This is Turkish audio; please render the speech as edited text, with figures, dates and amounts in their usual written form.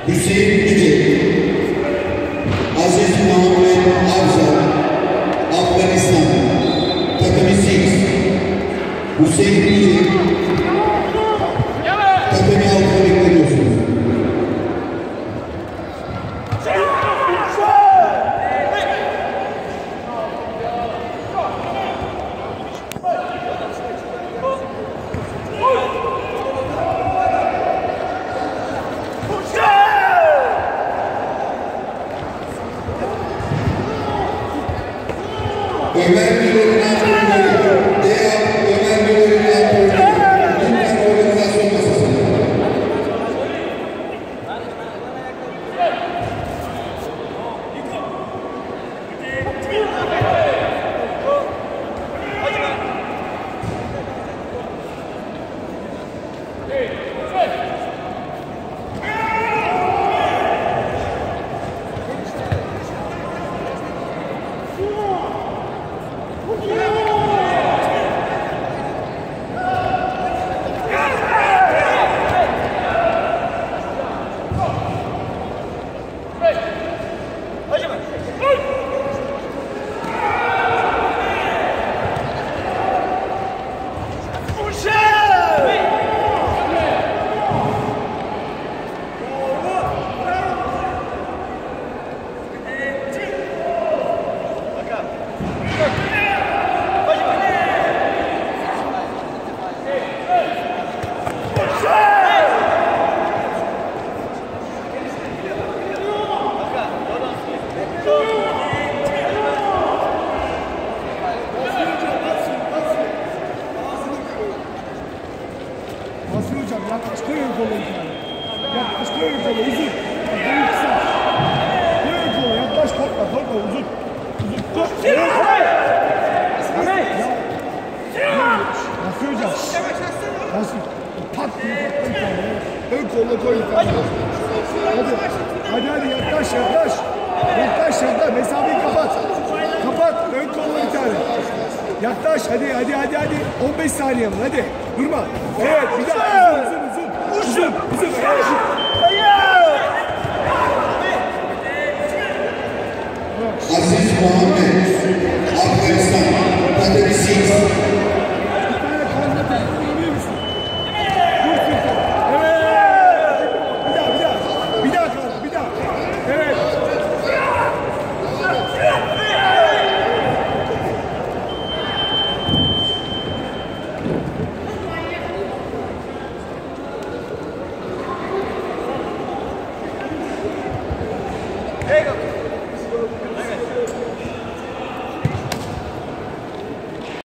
Hüseyin Yüce, Aziz Muhammed Avzal, Afganistan, takımı 6. Hüseyin Yüce, takımı 6'da bekleniyorsunuz. Ömer Güller'in antrenörü, Ömer Güller'in antrenörü, lütfen organizasyon masasına. Basri hocam yaklaş koyun kolu bir tane. Yaklaş koyun kolu uzun. Boyu kısa. Koyun kolu yaklaş korkma uzun. Uzun koş. Evet. Basri hocam. Basri. Pat diye patla bir tane. Ön kolla koy bir tane. Hadi yaklaş. Yaklaş. Mesafeyi kapat. Ön kolla bir tane. Yaklaş hadi 15 saniye mi hadi durma. Evet bir daha uzun. Aziz Muhammed Afganistan takımı 6.